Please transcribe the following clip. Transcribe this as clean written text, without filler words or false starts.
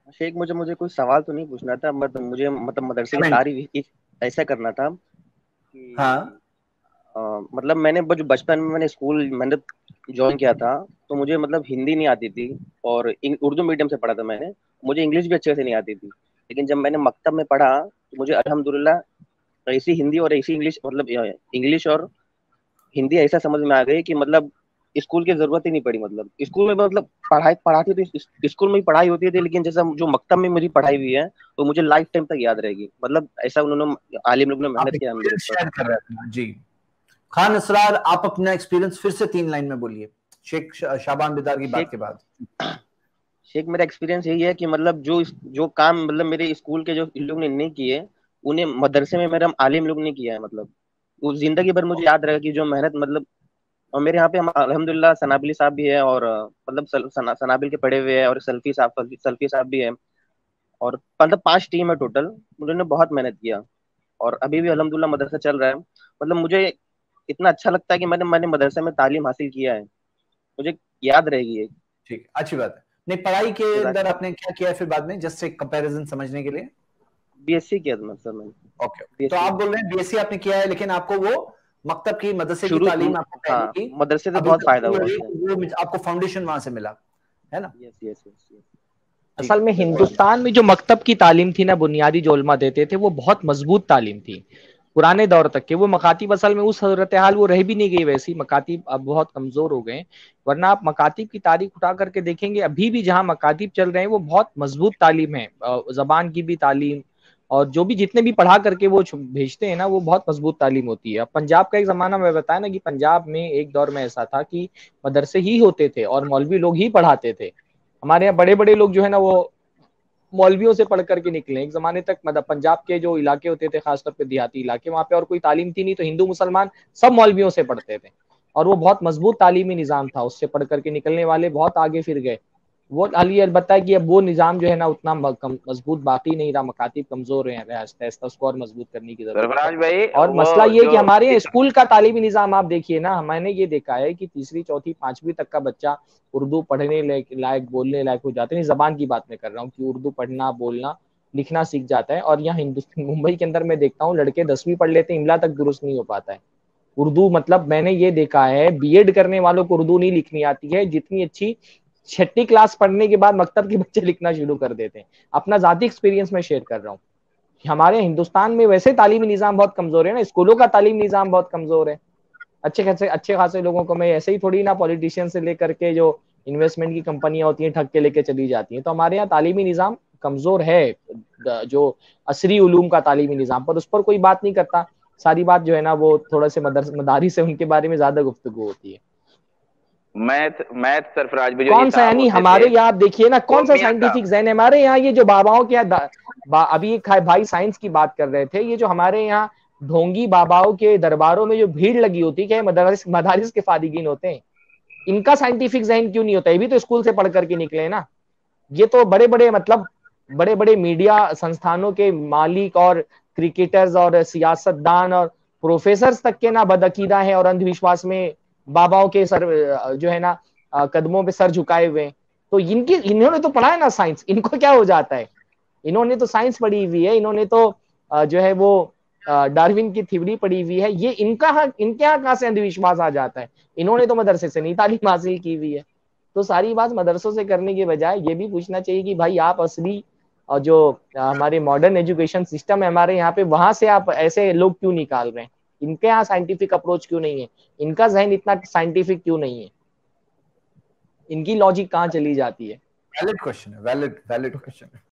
शेख, मुझे मुझे कोई सवाल तो नहीं पूछना था, मतलब मुझे मतलब मदरसे की कमेंट। तारीफ ऐसा करना था हाँ। कि मतलब मैंने जो बचपन में मैंने स्कूल मैंने ज्वाइन किया था, तो मुझे मतलब हिंदी नहीं आती थी, और उर्दू मीडियम से पढ़ा था मैंने। मुझे इंग्लिश भी अच्छे से नहीं आती थी, लेकिन जब मैंने मकतब में पढ़ा तो मुझे अल्हम्दुलिल्लाह ऐसी हिंदी और ऐसी इंग्लिश, मतलब इंग्लिश और हिंदी ऐसा समझ में आ गई कि मतलब स्कूल की जरूरत ही नहीं पड़ी। मतलब स्कूल में मतलब पढ़ाई पढ़ाती तो स्कूल में ही पढ़ाई होती थी, लेकिन जैसा जो मकतब में मेरी पढ़ाई हुई है तो मुझे लाइफ टाइम तक याद रहेगी। मतलब ऐसा उन्होंने आलिम लोग ने आप मेहनत किया है मेरे एक्सपीरियंस ऊपर। शेयर कर रहे थे जी। खान असरार, आप अपना एक्सपीरियंस फिर से 3 लाइन में बोलिए, शेख शाबान बिदार की बात शेख के बाद। शेख मेरा एक्सपीरियंस यही है कि मतलब जो काम मतलब मेरे स्कूल के जो इन लोग ने नहीं किए, उन्हें मदरसे में मेरा आलिम लोग ने किया है। मतलब वो जिंदगी भर मुझे याद रहेगा कि जो मेहनत मतलब। और मेरे यहाँ पे हम अल्हम्दुलिल्लाह सनाबिली साहब भी है, और मतलब सनाबिल के पढ़े हुए हैं, और सल्फी साहब भी है। और मतलब 5 टीम है टोटल। उन्होंने बहुत मेहनत किया, और अभी भी अल्हम्दुलिल्लाह मदरसा चल रहा है। मतलब मुझे इतना अच्छा लगता है कि मैंने मैंने मदरसे में तालीम हासिल किया है, मुझे याद रहेगी ये। ठीक, अच्छी बात है। नहीं, पढ़ाई के अंदर जज़ाकल्लाह। आपने क्या किया है फिर बाद में, जस्ट एक कंपैरिजन समझने के लिए? बीएससी किया था सर मैंने। ओके, तो बीएससी आप बोल रहे हैं बीएससी आपने किया है, लेकिन आपको वो मकतब की मदरसे की शुरू तालीम आपको पहले हाँ, की मदरसे से अभी बहुत तक फायदा पूरी हो हुआ रही उससे। है, वो आपको फाउंडेशन वहां से मिला है ना? Yes yes yes yes. जी असल में सर, सही। हिंदुस्तान में जो मकतब की तालीम थी ना, बुनियादी जो उलमा देते थे, वो बहुत मजबूत तालीम थी पुराने दौर तक के। वो मकातीब असल में उस सूरत हाल वो रह भी नहीं गई वैसी, मकातीब अब बहुत कमजोर हो गए। वरना आप मकातीब की तारीख उठा करके देखेंगे, अभी भी जहाँ मकातीब चल रहे हैं वो बहुत मजबूत तालीम है, जबान की भी तालीम, और जो भी जितने भी पढ़ा करके वो भेजते हैं ना, वो बहुत मजबूत तालीम होती है। अब पंजाब का एक जमाना मैं बताया ना कि पंजाब में एक दौर में ऐसा था कि मदरसे ही होते थे और मौलवी लोग ही पढ़ाते थे। हमारे यहाँ बड़े बड़े लोग जो है ना, वो मौलवियों से पढ़ करके निकले। एक जमाने तक मतलब पंजाब के जो इलाके होते थे, खासतौर पे देहाती इलाके, वहां पे और कोई तालीम थी नहीं, तो हिंदू मुसलमान सब मौलवियों से पढ़ते थे, और वो बहुत मजबूत तालीमी निजाम था। उससे पढ़ करके निकलने वाले बहुत आगे फिर गए। वो अली अलबत्ता है कि अब वो निजाम जो है ना उतना मजबूत बाकी नहीं रहा, मकातीब कमजोर है, आहिस्ता आहिस्ता उसको और मजबूत करने की जरूरत है। सरफराज भाई, और वो मसला ये है जो कि हमारे यहाँ स्कूल का तालीमी निजाम आप देखिए ना, मैंने ये देखा है कि तीसरी चौथी पांचवी तक का बच्चा उर्दू पढ़ने लायक बोलने लायक हो जाते हैं। जबान की बात मैं कर रहा हूँ कि उर्दू पढ़ना बोलना लिखना सीख जाता है। और यहाँ हिंदुस्तान मुंबई के अंदर मैं देखता हूँ लड़के 10वीं पढ़ लेते हैं, इमला तक दुरुस्त नहीं हो पाता है। उर्दू मतलब मैंने ये देखा है, बीएड करने वालों को उर्दू नहीं लिखनी आती है जितनी अच्छी 6ठी क्लास पढ़ने के बाद मकतब के बच्चे लिखना शुरू कर देते हैं। अपना जाती एक्सपीरियंस में शेयर कर रहा हूँ। हमारे हिंदुस्तान में वैसे तालीमी निजाम बहुत कमजोर है ना, स्कूलों का तालीमी निजाम बहुत कमजोर है। अच्छे खासे लोगों को मैं ऐसे ही थोड़ी ना, पॉलिटिशियन से लेकर के जो इन्वेस्टमेंट की कंपनियां होती हैं ठग के लेके चली जाती हैं। तो हमारे यहाँ तालीमी निजाम कमजोर है, जो असरी उलूम का तालीमी निजाम, पर उस पर कोई बात नहीं करता। सारी बात जो है ना वो थोड़ा से मदारी से उनके बारे में ज्यादा गुफ्तगू होती है। मैथ मैथ सरफराज भी जो कौन सा, हिसाब यानी होते थे हमारे यहाँ आप देखिए ना, वो कौन सा मियाँ साइंटिफिक साहब। जहन है हमारे यहाँ। ये जो बाबाओं के अभी एक भाई साइंस की बात कर रहे थे, ये जो हमारे यहाँ ढोंगी बाबाओं के दरबारों में जो भीड़ लगी होती है, क्या मदारिस मदारिस के फारिगीन होते हैं, इनका साइंटिफिक जहन क्यों नहीं होता? ये भी तो स्कूल से पढ़ करके निकले ना। ये तो बड़े बड़े मतलब बड़े बड़े मीडिया संस्थानों के मालिक और क्रिकेटर्स और सियासतदान और प्रोफेसर तक के ना बदअकीदा है और अंधविश्वास में बाबाओं के सर जो है ना कदमों पे सर झुकाए हुए हैं। तो इन्होंने तो पढ़ा है ना साइंस, इनको क्या हो जाता है? इन्होंने तो साइंस पढ़ी हुई है, इन्होंने तो जो है वो डार्विन की थ्योरी पढ़ी हुई है। ये इनके यहाँ कहाँ से अंधविश्वास आ जाता है? इन्होंने तो मदरसे से नहीं तालीम हासिल की हुई है। तो सारी बात मदरसों से करने के बजाय ये भी पूछना चाहिए कि भाई आप असली और जो हमारे मॉडर्न एजुकेशन सिस्टम है हमारे यहाँ पे, वहां से आप ऐसे लोग क्यों निकाल रहे हैं? इनके यहाँ साइंटिफिक अप्रोच क्यों नहीं है? इनका जहन इतना साइंटिफिक क्यों नहीं है? इनकी लॉजिक कहाँ चली जाती है? वैलिड क्वेश्चन है, वैलिड वैलिड क्वेश्चन है।